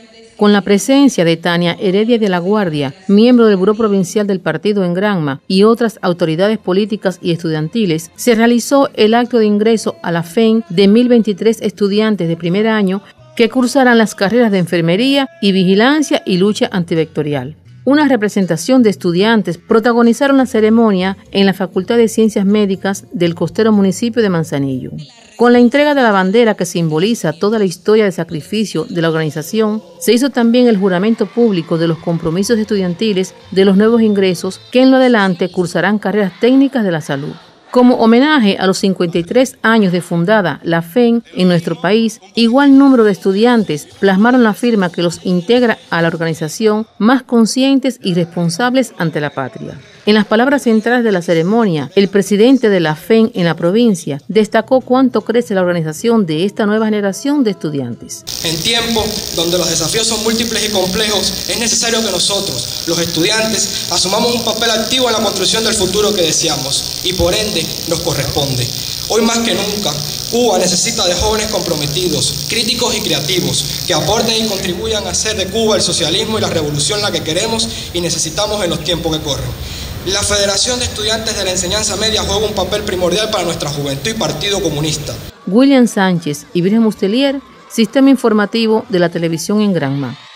Con la presencia de Tania Heredia de la Guardia, miembro del Buró Provincial del Partido en Granma, y otras autoridades políticas y estudiantiles, se realizó el acto de ingreso a la FEN de 1023 estudiantes de primer año que cursarán las carreras de enfermería y vigilancia y lucha antivectorial. Una representación de estudiantes protagonizaron la ceremonia en la Facultad de Ciencias Médicas del costero municipio de Manzanillo. Con la entrega de la bandera que simboliza toda la historia de sacrificio de la organización, se hizo también el juramento público de los compromisos estudiantiles de los nuevos ingresos que en lo adelante cursarán carreras técnicas de la salud. Como homenaje a los 53 años de fundada la FEN en nuestro país, igual número de estudiantes plasmaron la firma que los integra a la organización más conscientes y responsables ante la patria. En las palabras centrales de la ceremonia, el presidente de la FEN en la provincia destacó cuánto crece la organización de esta nueva generación de estudiantes. En tiempos donde los desafíos son múltiples y complejos, es necesario que nosotros, los estudiantes, asumamos un papel activo en la construcción del futuro que deseamos y por ende nos corresponde. Hoy más que nunca, Cuba necesita de jóvenes comprometidos, críticos y creativos, que aporten y contribuyan a hacer de Cuba el socialismo y la revolución la que queremos y necesitamos en los tiempos que corren. La Federación de Estudiantes de la Enseñanza Media juega un papel primordial para nuestra juventud y Partido Comunista. William Sánchez y Virgen Mustelier, Sistema Informativo de la Televisión en Granma.